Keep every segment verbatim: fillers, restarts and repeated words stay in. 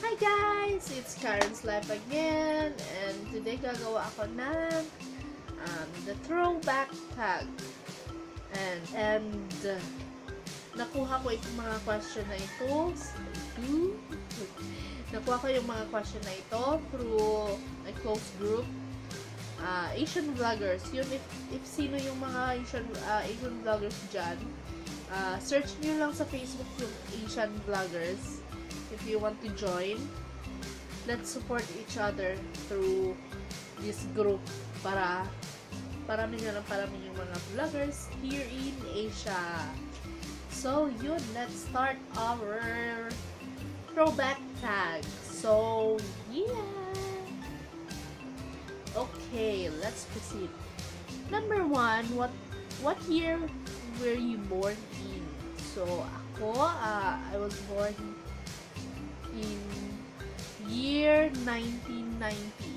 Hi guys! It's Karen's Life again, and today gagawa ako ng um, the throwback tag. And, and uh, nakuha ko itong mga question na ito. Nakuha ko yung mga question na ito through a close group. Uh, Asian vloggers. Yun, if, if sino yung mga Asian, uh, Asian vloggers dyan, uh, search nyo lang sa Facebook yung Asian vloggers. If you want to join, let's support each other through this group para parami nga lang parami yung mga vloggers here in Asia. So yun, let's start our throwback tag. So yeah. Okay, let's proceed. Number one, what what year were you born in? So ako, uh, I was born in year nineteen ninety.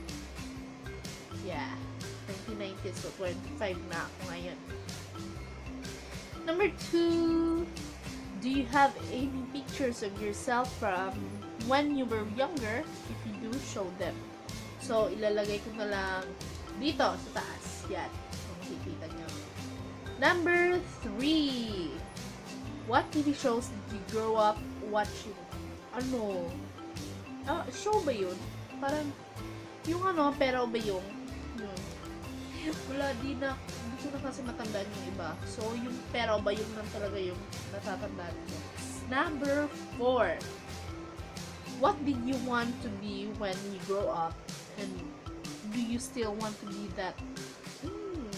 Yeah, nineteen ninety. So, twenty-five na ako ngayon. Number two, do you have any pictures of yourself from when you were younger? If you do, show them. So, ilalagay ko na lang dito sa taas. Yan. Kung makikita nyo. Number three, what T V shows did you grow up watching? Ano? Ah, show ba yun? Parang, yung ano, pero ba yung, yun. Wala, di na, hindi ko na kasi matandaan yung iba. So, yung pero ba yung lang talaga yung natatandaan ko. Number four. What did you want to be when you grow up? And do you still want to be that? Hmm.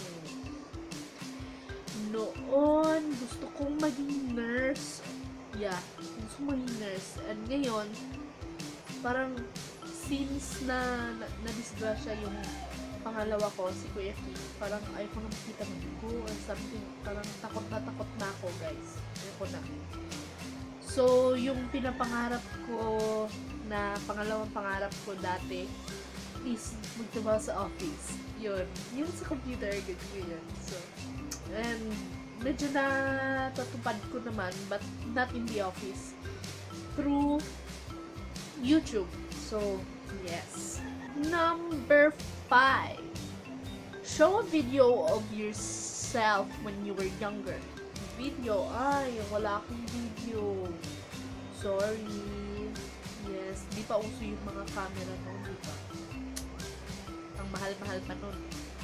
Noon, gusto kong maging nurse. Yeah, gusto mo yung nurse. And ngayon, parang since na na-disgrasya yung pangalawa ko, si Kuya Ki, parang ayaw ko na makita mag-go or something. Parang takot na takot na ako, guys. Ayaw ko na. So, yung pinapangarap ko na pangalawang pangarap ko dati is magtrabaho sa office. Yun. Yun sa computer, ganyan yun. So, and medyo na tatupad ko naman, but not in the office. Through YouTube. So, yes. Number five. Show a video of yourself when you were younger. Video? Ay, wala akong video. Sorry. Yes, di pa uso yung mga camera noon, di ba? Ang mahal-mahal pa noon.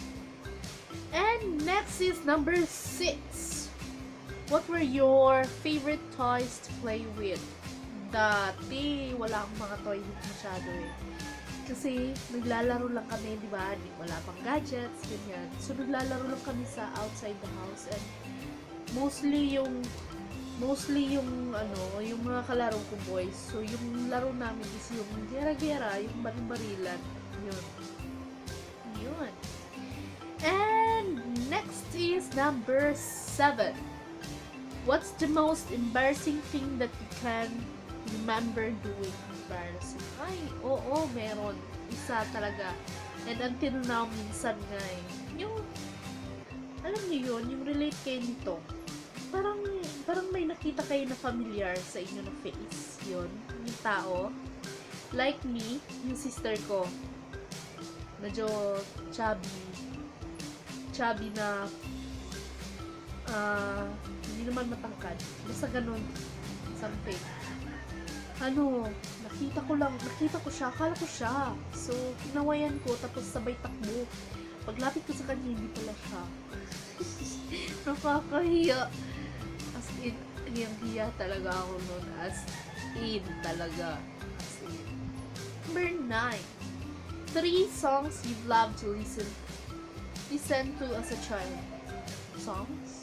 And next is number six. What were your favorite toys to play with? Dati, wala akong mga toy masyado eh. Kasi, naglalaro lang kami, di ba? Wala pang gadgets, ganyan. So, naglalaro lang kami sa outside the house. And, mostly yung, mostly yung, ano, yung mga kalaro ko boys. So, yung laro namin is yung gera-gera, yung baring-barilan. Yun. Yun. And, next is number seven. What's the most embarrassing thing that you can remember doing? Embarrassing. Ay, oo, meron. Isa talaga. And until now, minsan nga eh. Yung, alam niyo yun, yung relate kayo nito. Parang, parang may nakita kayo na familiar sa inyo na face. Yun, yung tao. Like me, yung sister ko. Medyo chubby. Chubby na ah, uh, hindi naman matangkad. Basta ganun. Something. Ano, nakita ko lang, nakita ko siya, akala ko siya. So, kinawayan ko, tapos sabay takbo. Paglapit ko sa kanya, hindi pala siya. Nakakahiya. As in, hiyang-hiya talaga ako nun. As in, talaga. As in. Number nine. Three songs you've loved to listen listen to as a child. Songs?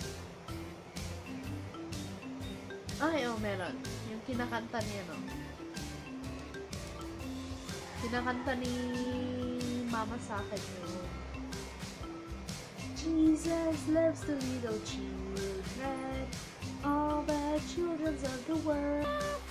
Ay, oh, meron. Yung kinakanta niya, no? Kinakanta ni mama sa akin yun. Jesus loves the little children, all the children of the world.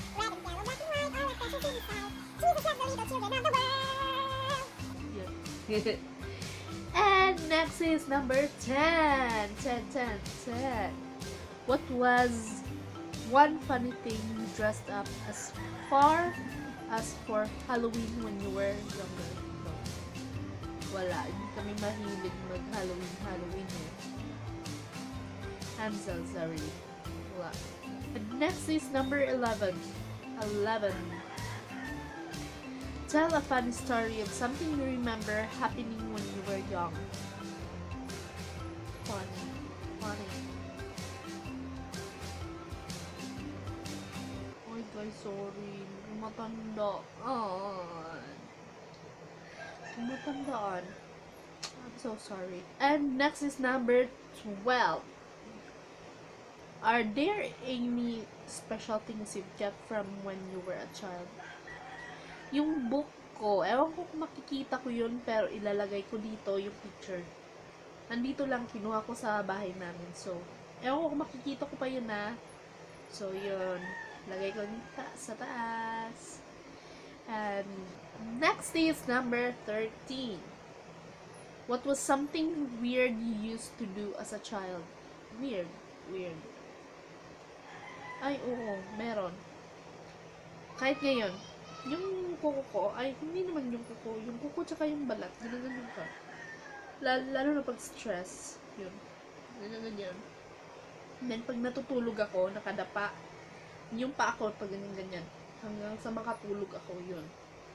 Jesus loves the little children of the world. Yeah. And next is number ten. ten, ten, ten. What was one funny thing you dressed up as far as for Halloween when you were younger? No. Wala. Hindi kami mahilig mag-Halloween, Halloween eh. I'm so sorry. Wala. And next is number eleven. eleven. Tell a funny story of something you remember happening when you were young. Funny. Funny. Ay guys, sorry. Matandaan. Matandaan. I'm so sorry. And next is number twelve. Are there any special things you've kept from when you were a child? Yung book ko, ewan ko kung makikita ko yun, pero ilalagay ko dito yung picture. Nandito lang, kinuha ko sa bahay namin. So, ewan ko kung makikita ko pa yun na. So, yun. Lagay ko dito sa taas. And next is number thirteen. What was something weird you used to do as a child? Weird. Weird. Ay, oo. Meron. Kahit ngayon. Yung kuko ko, ay, hindi naman yung kuko. Yung kuko tsaka yung balat. Ganun-ganun ka. Lalo, lalo na pag stress. Yun. Ganun-ganun. And then, pag natutulog ako, nakadapa, yung pa ako, pag ganyan-ganyan. Hanggang sa makatulog ako, yun.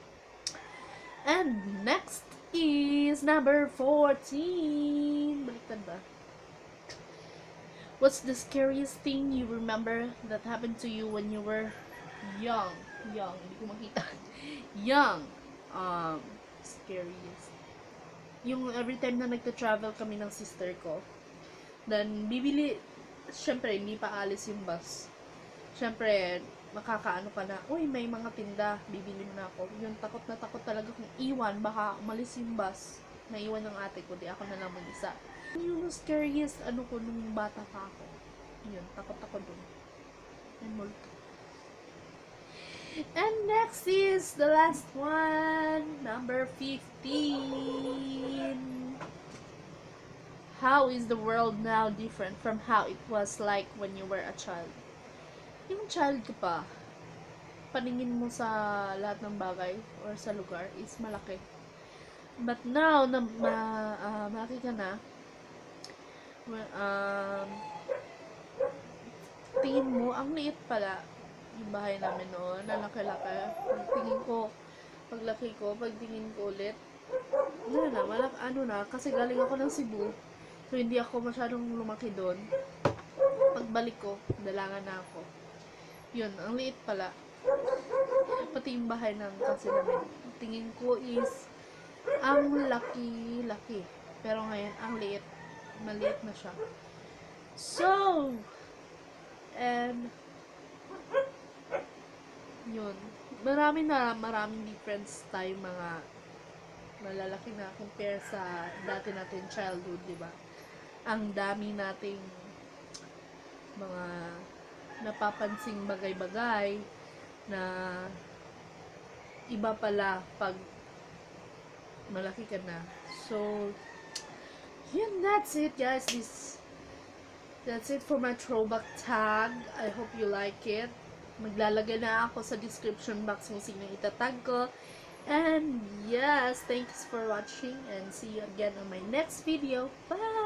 And next is number fourteen. Baliktad ba? What's the scariest thing you remember that happened to you when you were young? Young. Hindi ko makita. Young. Um, scariest. Yung every time na nagta-travel kami ng sister ko, then, bibili, syempre, hindi pa alis yung bus. Syempre, makakaano ka na, uy, may mga tinda, bibili mo na ako. Yung takot na takot talaga kung iwan, baka umalis yung bus. Naiwan ng ate ko, di ako na lang mag-isa. Yung scariest, ano ko, nung bata pa ako. Yun, takot ako dun. And multo. And next is the last one, number fifteen. How is the world now different from how it was like when you were a child? Yung child ka pa, paningin mo sa lahat ng bagay or sa lugar is malaki. But now, na ma, uh, malaki ka na, um, tingin mo, ang liit pala yung bahay namin noon, na laki-laki. Pagtingin ko, paglaki ko, pagtingin ko ulit, ano na, malak, ano na, kasi galing ako ng Cebu, so hindi ako masyadong lumaki doon. Pagbalik ko, dalangan na ako. Yun, ang liit pala. Pati yung bahay ng kasi namin. Tingin ko is, ang laki-laki. Pero ngayon, ang liit. Maliit na siya. So, and, yun. Marami na, maraming difference tayo mga malalaki na compare sa dati natin childhood, di ba? Ang dami nating mga napapansing bagay-bagay na iba pala pag malaki ka na. So, yun, that's it guys. This, that's it for my throwback tag. I hope you like it. Maglalagay na ako sa description box kung sino itatag ko. And yes, thanks for watching and see you again on my next video. Bye!